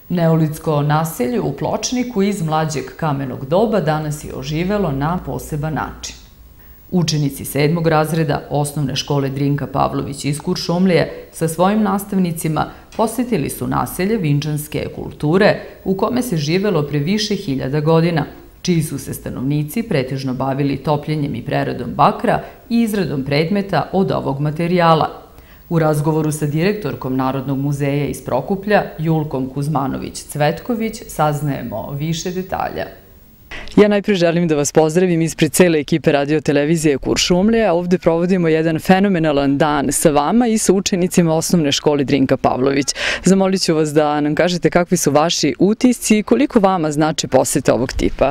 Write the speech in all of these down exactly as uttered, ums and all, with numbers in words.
Neolitsko naselje u Pločniku iz mlađeg kamenog doba danas je oživelo na poseban način. Učenici sedmog razreda osnovne škole Drinka Pavlović iz Kuršumlije sa svojim nastavnicima posjetili su naselje vinčanske kulture u kome se živelo pre više hiljada godina, čiji su se stanovnici pretežno bavili topljenjem i preradom bakra i izradom predmeta od ovog materijala. U razgovoru sa direktorkom Narodnog muzeja iz Prokuplja, Julkom Kuzmanović-Cvetković, saznajemo više detalja. Ja najprije želim da vas pozdravim ispred cele ekipe radio-televizije Kuršumlija. Ovde provodimo jedan fenomenalan dan sa vama i sa učenicima osnovne škole Drinka Pavlović. Zamolit ću vas da nam kažete kakvi su vaši utisci i koliko vama znači posete ovog tipa.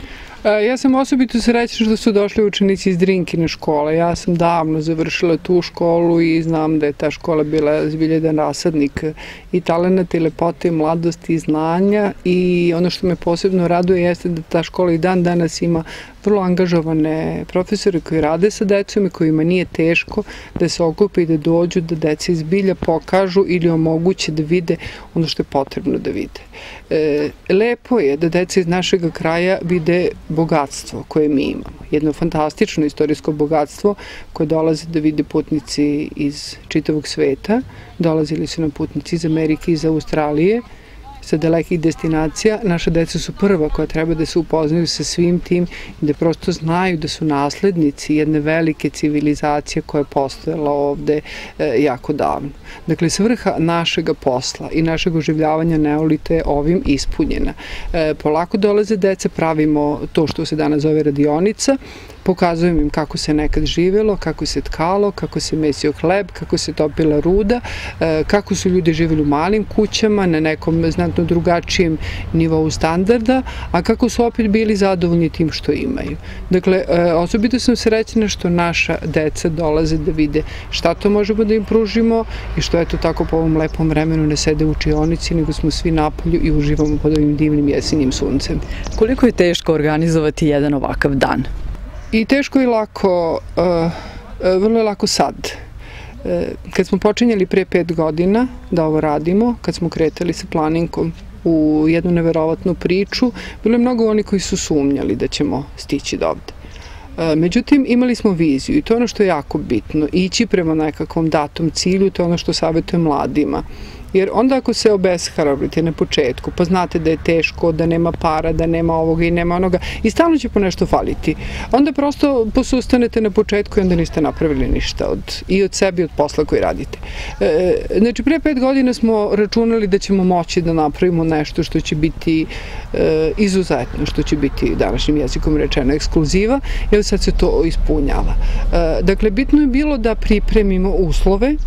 Ja sam osobito srećna što su došli učenici iz Drinkine škole. Ja sam davno završila tu školu i znam da je ta škola bila zbilja jedan rasadnik i talenata i lepote i mladosti i znanja, i ono što me posebno raduje jeste da ta škola i dan danas ima vrlo angažovane profesore koji rade sa decom i kojima nije teško da se okupe i da dođu, da deci zbilja pokažu ili omoguće da vide ono što je potrebno da vide. E, lepo je da deca iz našeg kraja vide bogatstvo koje mi imamo. Jedno fantastično istorijsko bogatstvo koje dolaze da vide putnici iz čitavog sveta. Dolazili su nam putnici iz Amerike, iz Australije, sa dalekih destinacija. Naša deca su prva koja treba da se upoznaju sa svim tim i da prosto znaju da su naslednici jedne velike civilizacije koja je postojala ovde jako davno. Dakle, svrha našega posla i našeg oživljavanja neolita je ovim ispunjena. Polako dolaze deca, pravimo to što se danas zove radionica, pokazujem im kako se nekad živelo, kako se tkalo, kako se mesio hleb, kako se topila ruda, kako su ljudi živjeli u malim kućama, na nekom znatno drugačijem nivou standarda, a kako su opet bili zadovoljni tim što imaju. Dakle, osobito sam srećna što naša deca dolaze da vide šta to možemo da im pružimo i što eto tako po ovom lepom vremenu ne sede u učionici, nego smo svi napolju i uživamo pod ovim divnim jesenjim suncem. Koliko je teško organizovati jedan ovakav dan? I teško i lako, vrlo je lako sad. Kad smo počinjali pre pet godina da ovo radimo, kad smo kretali sa planinkom u jednu neverovatnu priču, bilo je mnogo oni koji su sumnjali da ćemo stići do ovde. Međutim, imali smo viziju i to je ono što je jako bitno, ići prema nekakvom datom cilju, to je ono što savjetujem mladima. Jer onda ako se obeshrabrite na početku, pa znate da je teško, da nema para, da nema ovoga i nema onoga i stalno će po nešto faliti, onda prosto posustanete na početku i onda niste napravili ništa i od sebe i od posla koji radite. Znači, pre pet godina smo računali da ćemo moći da napravimo nešto što će biti izuzetno, što će biti današnjim jezikom rečeno ekskluziva, i sad se to ispunjava. Dakle, bitno je bilo da pripremimo uslove,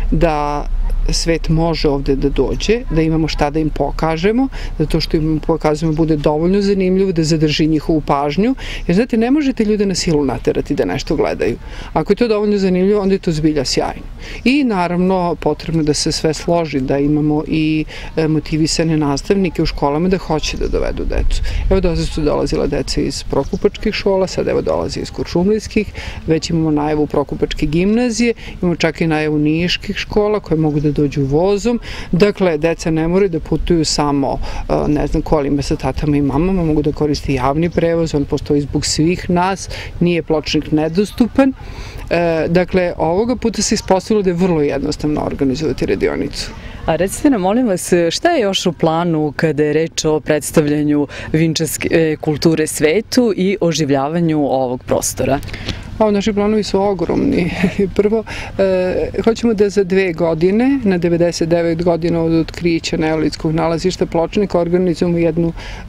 da svet može ovde da dođe, da imamo šta da im pokažemo, da to što im pokazujemo bude dovoljno zanimljivo, da zadrži njihovu pažnju, jer znate, ne možete ljude na silu naterati da nešto gledaju. Ako je to dovoljno zanimljivo, onda je to zbilja sjajno. I naravno, potrebno da se sve složi, da imamo i motivisane nastavnike u školama da hoće da dovedu decu. Evo da su dolazila deca iz prokupačkih škola, sad evo dolazi iz kuršumlijskih, već imamo najavu prokupačke gimnazije, imamo čak i najavu niških škola koje mogu da dođu vozom. Dakle, deca ne moraju da putuju samo, ne znam, kolima sa tatama i mamama, mogu da koriste javni prevoz, on postoji zbog svih nas, nije Pločnik nedostupan. Dakle, ovoga puta se ispostavilo da je vrlo jednostavno organizovati radionicu. A recite nam, molim vas, šta je još u planu kada je reč o predstavljanju vinčanske kulture svetu i oživljavanju ovog prostora? Ovo, naši planovi su ogromni. Prvo, hoćemo da za dve godine, na devedeset devet godina od otkrića neolitskog nalazišta Pločnika, organizujemo jednu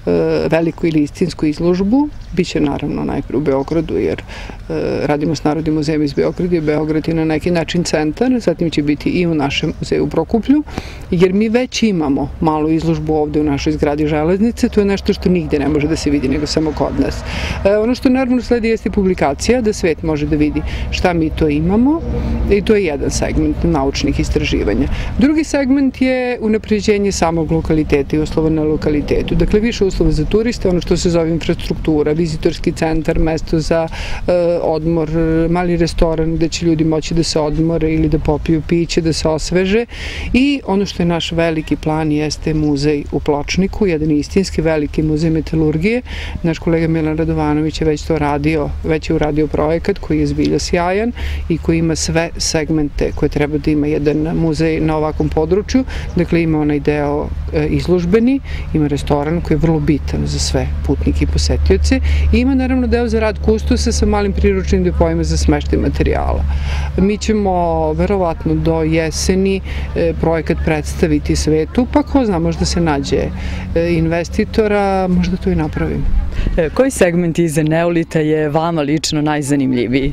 veliku ili istinsku izložbu. Biće naravno najprej u Beogradu, jer radimo s Narodnim muzejem iz Beograda i Beograd je na neki način centar, zatim će biti i u našem muzeju u Prokuplju, jer mi već imamo malu izložbu ovde u našoj zgradi Železnice, to je nešto što nigde ne može da se vidi, nego samo kod nas. Ono što naravno sledi jeste publikacija, da svet svet može da vidi šta mi to imamo i to je jedan segment naučnih istraživanja. Drugi segment je unapređenje samog lokaliteta i uslova na lokalitetu. Dakle, više uslova za turiste, ono što se zove infrastruktura, vizitorski centar, mesto za e, odmor, mali restoran gde će ljudi moći da se odmore ili da popiju piće, da se osveže i ono što je naš veliki plan jeste muzej u Pločniku, jedan istinski veliki muzej metalurgije. Naš kolega Milan Radovanović je već to radio, već je uradio projekat koji je zbilja sjajan i koji ima sve segmente koje treba da ima jedan muzej na ovakvom području. Dakle, ima onaj deo e, izložbeni, ima restoran koji je vrlo bitan za sve putnike i posetioce i ima naravno deo za rad kustosa sa malim priručnim depoima za smeštaj materijala. Mi ćemo verovatno do jeseni e, projekat predstaviti svetu, pa ko zna, možda se nađe e, investitora, možda to i napravimo. E, koji segment iza neolita je vama lično najzanimljiviji?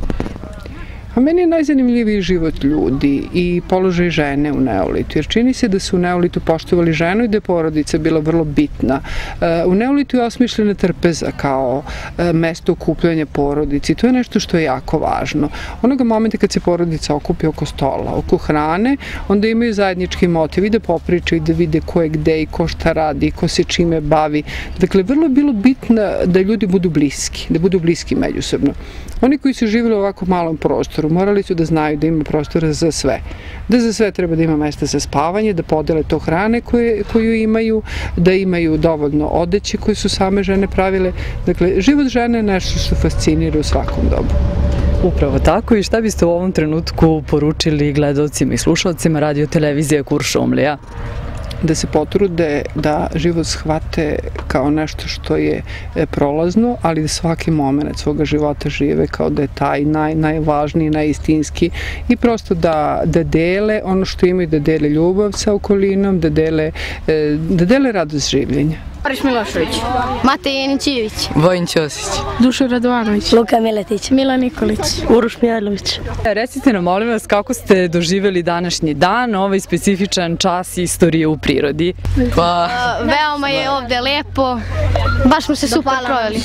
A meni je najzanimljiviji život ljudi i položaj žene u neolitu, jer čini se da su u neolitu poštovali ženu i da je porodica bila vrlo bitna. U neolitu je osmišljena trpeza kao mesto okupljanja porodici i to je nešto što je jako važno. Onoga momenta kad se porodica okupi oko stola, oko hrane, onda imaju zajednički motiv i da popričaju, da vide ko je gde i ko šta radi, ko se čime bavi. Dakle, vrlo je bilo bitno da ljudi budu bliski, da budu bliski međusobno. Oni koji su živjeli u ovako malom prostoru morali su da znaju da ima prostora za sve. Da za sve treba da ima mesta za spavanje, da podele to hrane koje, koju imaju, da imaju dovoljno odeće koje su same žene pravile. Dakle, život žene je nešto što fascinira u svakom dobu. Upravo tako i šta biste u ovom trenutku poručili gledalcima i slušalcima radio televizije Kuršumlija? Da se potrude da život shvate kao nešto što je prolazno, ali da svaki moment svoga života žive kao da je taj naj, najvažniji, najistinski i prosto da, da dele ono što imaju, da dele ljubav sa okolinom, da dele, da dele radost življenja. Boris Milošević, Matej Jenićijević, Vojin Ćosić, Dušan Radovanović, Luka Miletić, Milan Nikolić, Uroš Mijajlović. Recite nam, molim vas, kako ste doživjeli današnji dan, ovaj specifičan čas istorije u prirodi? Pa... Veoma je ovde lepo, baš smo se super proveli.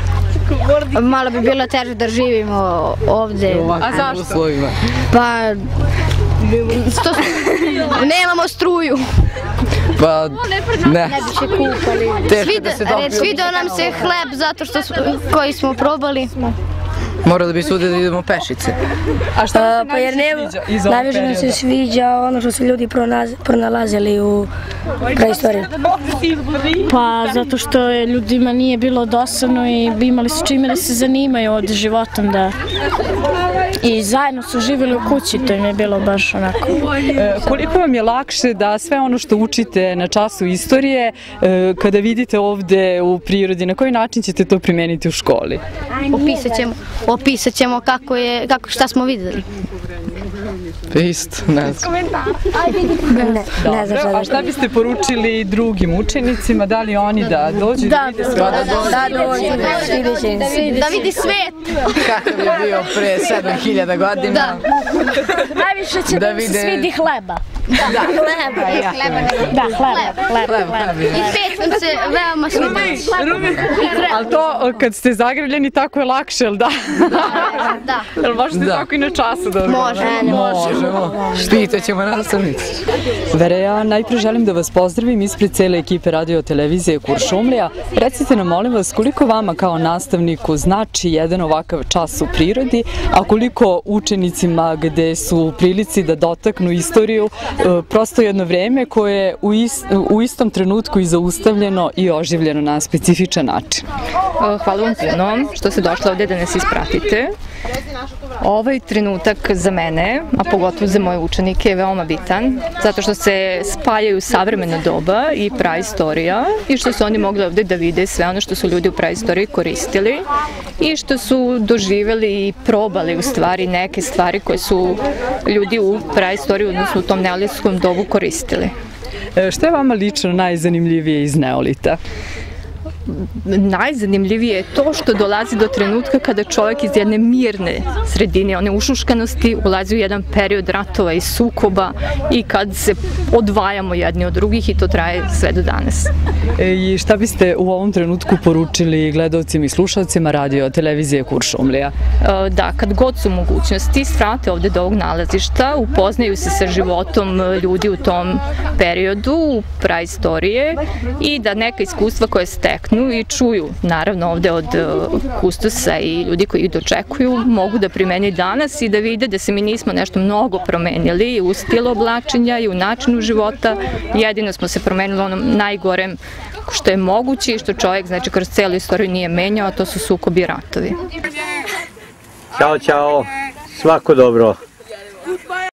Malo bi bilo teže da živimo ovde. A zašto? Pa... Nemamo struju. Pa, ne. Ne bi se kupali. Svidio nam se hleb zato što koji smo probali. Mora da bi svude da idemo pešice. A šta vam se Pa jer najviše nema, sviđa iz ovog najviše nam se perioda? sviđa ono što su ljudi pronaz- pronalazili u preistoriji. pa zato što je ljudima nije bilo dosadno i imali su čime da se zanimaju od životom da i zajedno su živjeli u kući, to im je bilo baš onako. E, koliko vam je lakše da sve ono što učite na času istorije, e, kada vidite ovde u prirodi, na koji način ćete to primeniti u školi? Opisat ćemo, opisat ćemo kako je, kako, šta smo videli. Isto, ne znam. Ne, ne znam šta A šta biste poručili drugim učenicima, da li oni da dođu da vide sve? da dođu, vidjet će im se. Da vidi svet. Kakav je bio pre sedam hiljada godina. Da. Najviše će Da da mi se vide- svidi hleba. Da, hleba, ja. Da, hleba, hleba, hleba. I pet nam se veoma svidio. Ali to kad ste zagrljeni tako je lakše, jel da? Da. Jel možete Da. tako i na času da odgovorite? Možemo. Pitaćemo nastavnici. Vere, ja najpre želim da vas pozdravim ispred cele ekipe radio televizije Kuršumlija. Recite nam, molim vas, koliko vama kao nastavniku znači jedan ovakav čas u prirodi, a koliko učenicima gde su u prilici da dotaknu istoriju, e, prosto jedno vreme koje je u, is, u istom trenutku i zaustavljeno i oživljeno na specifičan način. Hvala vam puno što ste došli ovdje da nas ispratite. Ovaj trenutak za mene, a pogotovo za moje učenike, je veoma bitan, zato što se spajaju savremeno doba i praistorija i što su oni mogli ovdje da vide sve ono što su ljudi u praistoriji koristili i što su doživjeli i probali u stvari neke stvari koje su ljudi u praistoriji, odnosno u tom neolitskom dobu koristili. E, što je vama lično najzanimljivije iz neolita? najzanimljivije je to što dolazi do trenutka kada čovjek iz jedne mirne sredine, one ušuškanosti, ulazi u jedan period ratova i sukoba i kad se odvajamo jedni od drugih i to traje sve do danas. E, I šta biste u ovom trenutku poručili gledalcima i slušalcima radio televizije Kuršumlija? E, da, kad god su mogućnosti, svrate ovde do ovog nalazišta, upoznaju se sa životom ljudi u tom periodu, u praistorije i da neka iskustva koje steknu i čuju, naravno ovde od kustosa i ljudi koji ih dočekuju, mogu da primeni danas i da vide da se mi nismo nešto mnogo promenili u stilu oblačenja i u načinu života, jedino smo se promenili u onom najgorem što je moguće i što čovjek, znači, kroz celu istoriju nije menjao, a to su sukobi i ratovi. Ćao, ćao, svako dobro.